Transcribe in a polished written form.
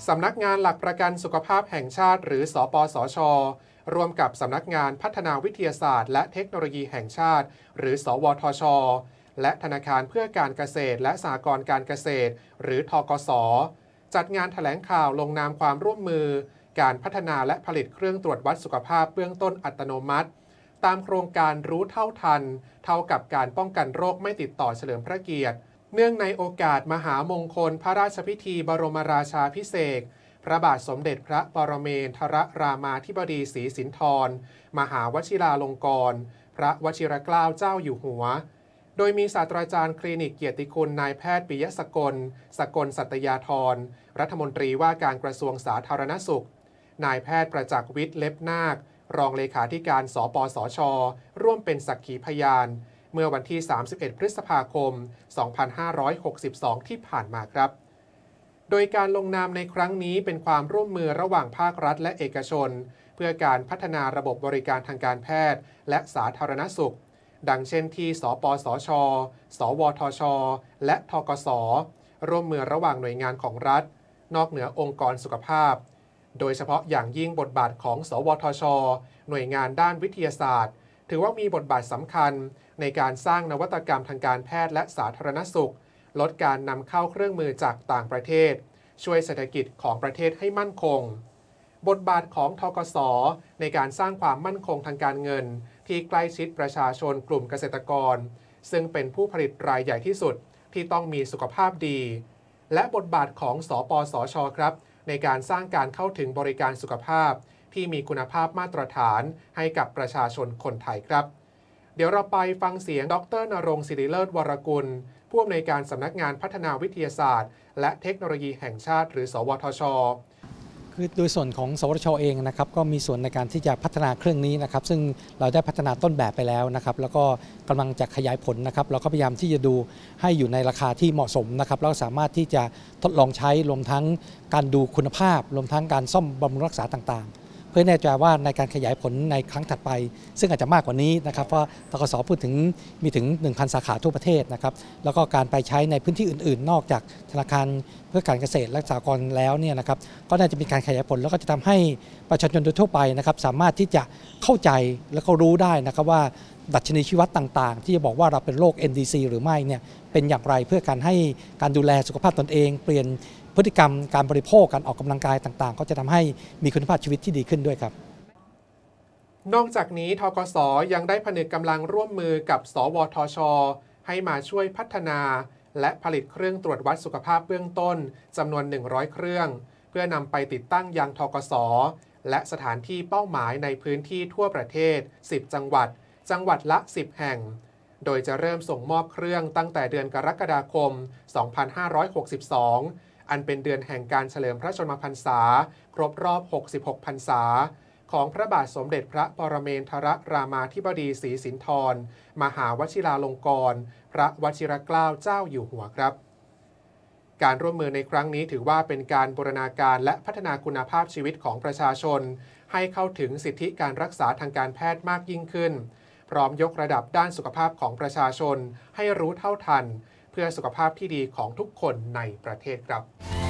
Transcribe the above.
สำนักงานหลักประกันสุขภาพแห่งชาติหรือสปสช.ร่วมกับสำนักงานพัฒนาวิทยาศาสตร์และเทคโนโลยีแห่งชาติหรือสวทช.และธนาคารเพื่อการเกษตรและสหกรณ์การเกษตรหรือธกส.จัดงานแถลงข่าวลงนามความร่วมมือการพัฒนาและผลิตเครื่องตรวจวัดสุขภาพเบื้องต้นอัตโนมัติตามโครงการรู้เท่าทันเท่ากับการป้องกันโรคไม่ติดต่อเฉลิมพระเกียรติเนื่องในโอกาสมหามงคลพระราชพิธีบรมราชาภิเษกพระบาทสมเด็จพระปรเมนทรรามาธิบดีศรีสินธรมหาวชิราลงกรณ์พระวชิรเกล้าเจ้าอยู่หัวโดยมีศาสตราจารย์คลินิกเกียรติคุณนายแพทย์ปิยะสกลสัตยาธรรัฐมนตรีว่าการกระทรวงสาธารณสุขนายแพทย์ประจักษ์วิทย์เล็บนาครองเลขาธิการสปสช.ร่วมเป็นสักขีพยานเมื่อวันที่ 31 พฤษภาคม 2562 ที่ผ่านมาครับโดยการลงนามในครั้งนี้เป็นความร่วมมือระหว่างภาครัฐและเอกชนเพื่อการพัฒนาระบบบริการทางการแพทย์และสาธารณสุขดังเช่นที่สปสช.สวทช.และธกส.ร่วมมือระหว่างหน่วยงานของรัฐนอกเหนือองค์กรสุขภาพโดยเฉพาะอย่างยิ่งบทบาทของสวทช.หน่วยงานด้านวิทยาศาสตร์ถือว่ามีบทบาทสำคัญในการสร้างนวัตกรรมทางการแพทย์และสาธารณสุขลดการนำเข้าเครื่องมือจากต่างประเทศช่วยเศรษฐกิจของประเทศให้มั่นคงบทบาทของธกส.ในการสร้างความมั่นคงทางการเงินที่ใกล้ชิดประชาชนกลุ่มเกษตรกรซึ่งเป็นผู้ผลิตรายใหญ่ที่สุดที่ต้องมีสุขภาพดีและบทบาทของสปสช.ครับในการสร้างการเข้าถึงบริการสุขภาพที่มีคุณภาพมาตรฐานให้กับประชาชนคนไทยครับเดี๋ยวเราไปฟังเสียงดร.ณรงค์ ศิริเลิศวรกุลผู้อำนวยการสำนักงานพัฒนาวิทยาศาสตร์และเทคโนโลยีแห่งชาติหรือสวทช. คือโดยส่วนของสวทช.เองนะครับก็มีส่วนในการที่จะพัฒนาเครื่องนี้นะครับซึ่งเราได้พัฒนาต้นแบบไปแล้วนะครับแล้วก็กำลังจะขยายผลนะครับเราก็พยายามที่จะดูให้อยู่ในราคาที่เหมาะสมนะครับแล้วสามารถที่จะทดลองใช้รวมทั้งการดูคุณภาพรวมทั้งการซ่อมบำรุงรักษาต่างๆเพื่อแน่ใจว่าในการขยายผลในครั้งถัดไปซึ่งอาจจะมากกว่านี้นะครับเพราะธกส.พูดถึงมีถึง 1,000 สาขาทั่วประเทศนะครับแล้วก็การไปใช้ในพื้นที่อื่นๆนอกจากธนาคารเพื่อการเกษตรและสหกรณ์แล้วเนี่ยนะครับก็น่าจะมีการขยายผลแล้วก็จะทำให้ประชาชนโดยทั่วไปนะครับสามารถที่จะเข้าใจและก็รู้ได้นะครับว่าดัชนีชีวัดต่างๆที่จะบอกว่าเราเป็นโรค NDC หรือไม่เนี่ยเป็นอย่างไรเพื่อการให้การดูแลสุขภาพตนเองเปลี่ยนพฤติกรรมการบริโภคการออกกำลังกายต่างๆก็จะทำให้มีคุณภาพชีวิตที่ดีขึ้นด้วยครับนอกจากนี้ธกส.ยังได้ผนึกกำลังร่วมมือกับสวทช.ให้มาช่วยพัฒนาและผลิตเครื่องตรวจวัดสุขภาพเบื้องต้นจำนวน 100 เครื่องเพื่อนำไปติดตั้งยังธกส.และสถานที่เป้าหมายในพื้นที่ทั่วประเทศ 10 จังหวัดละ 10 แห่งโดยจะเริ่มส่งมอบเครื่องตั้งแต่เดือนกรกฎาคม 2562 อันเป็นเดือนแห่งการเฉลิมพระชนมพรรษาครบรอบ 66 พรรษาของพระบาทสมเด็จพระปรเมนทรรามาธิบดีศรีสินธรมหาวชิราลงกรณ์พระวชิรเกล้าเจ้าอยู่หัวครับการร่วมมือในครั้งนี้ถือว่าเป็นการบูรณาการและพัฒนาคุณภาพชีวิตของประชาชนให้เข้าถึงสิทธิการรักษาทางการแพทย์มากยิ่งขึ้นพร้อมยกระดับด้านสุขภาพของประชาชนให้รู้เท่าทันเพื่อสุขภาพที่ดีของทุกคนในประเทศครับ